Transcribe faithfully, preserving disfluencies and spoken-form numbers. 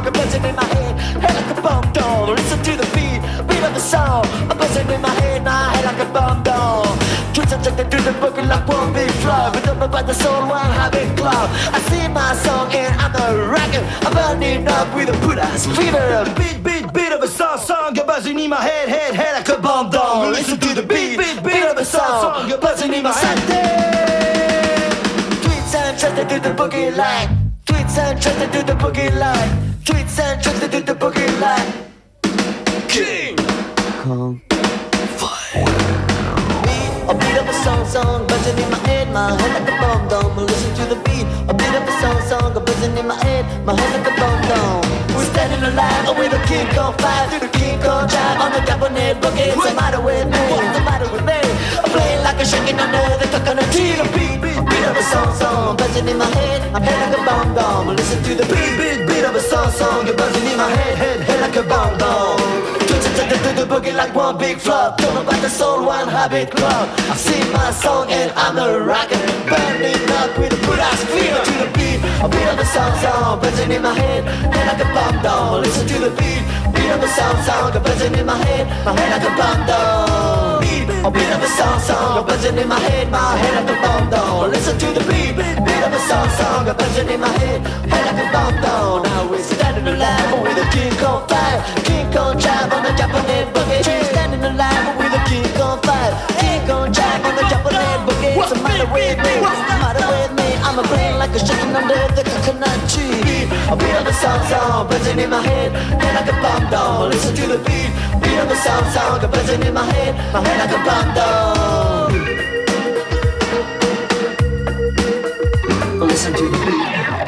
I'm buzzing in my head, head like a bomb doll. Listen to the beat, beat of the song. I'm buzzing in my head, my head like a bomb doll. Twitch subjected to the boogie like one big flow. Rhythm about the soul, one habit club. I sing my song and I'm a rocker. I'm burning up with a put-ass fever. Beat, beat, beat of a song, song. You're buzzing in my head, head, head like a bomb doll. Listen to the beat, beat, beat of a song, song. You're buzzing in my head. Tweets and trends to the boogie line. Tweets and trends to the boogie line. Tweets and trends to the boogie line. King Kong Fire. A beat of a song, song, buzzing in my head, my head like a bomb dome. Listen to the beat, a beat of a song, song, buzzing in my head, my head like a bomb dome. We're standing alive with a King Kong fire, through the King Kong drive on the cabinet boogie. What's the matter with me? What's the matter with me? I'm playing like a shaking under the coconut tree. The beat, beat, beat of a song, song, buzzing in my head, my head like a bomb dome. Listen to the beat, beat, beat of a song, song, you're buzzing in my head, head, head like a bomb dome. To the boogie like one big flop. Don't know about the soul, one habit club. I sing my song and I'm a rocker. Burning up with a put-ass fever. To the beat, a beat of a song song, buzzing in my head, head like a bomb doll. Listen to the beat, beat of a song song, buzzing in my head, my head like a bomb doll. Beat, a beat of a song song, buzzing in my head, my head like a bomb doll. Listen to the beat, beat of a song song, buzzing in my head, head like a bomb doll. Now we're standing alive with a King Kong fire, King Kong drive on the Japanese boogie. We're standing alive with a King Kong fire, King Kong drive on the Japanese boogie. What's the matter with me? What's the matter with me? I'm a brain like a shaking under the coconut tree. A beat of a song song, buzzing in my head, head like a bomb doll. Listen to the beat, beat of a song song, buzzing in my head, my head like a bomb doll. Listen to the beat.